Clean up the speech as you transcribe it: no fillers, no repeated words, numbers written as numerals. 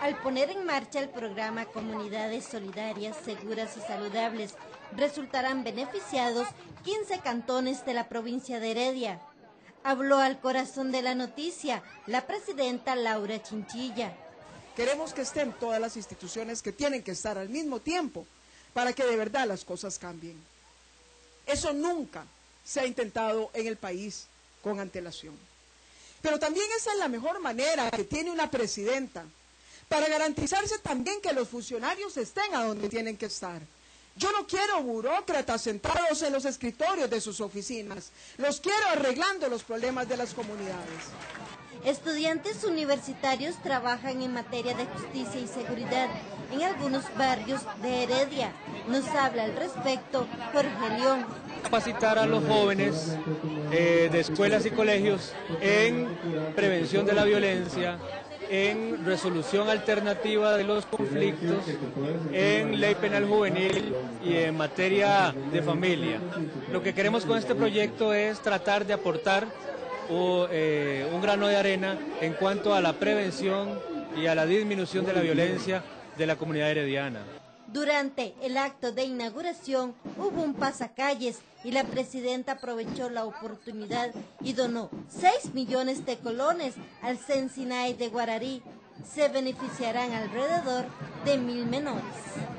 Al poner en marcha el programa Comunidades Solidarias, Seguras y Saludables, resultarán beneficiados 15 cantones de la provincia de Heredia. Habló al corazón de la noticia la presidenta Laura Chinchilla. Queremos que estén todas las instituciones que tienen que estar al mismo tiempo para que de verdad las cosas cambien. Eso nunca se ha intentado en el país con antelación. Pero también esa es la mejor manera que tiene una presidenta para garantizarse también que los funcionarios estén a donde tienen que estar. Yo no quiero burócratas sentados en los escritorios de sus oficinas, los quiero arreglando los problemas de las comunidades. Estudiantes universitarios trabajan en materia de justicia y seguridad en algunos barrios de Heredia. Nos habla al respecto Jorge León. Capacitar a los jóvenes de escuelas y colegios en prevención de la violencia, en resolución alternativa de los conflictos, en ley penal juvenil y en materia de familia. Lo que queremos con este proyecto es tratar de aportar un grano de arena en cuanto a la prevención y a la disminución de la violencia de la comunidad herediana. Durante el acto de inauguración hubo un pasacalles y la presidenta aprovechó la oportunidad y donó 6 millones de colones al CEN SINAE de Guararí. Se beneficiarán alrededor de 1000 menores.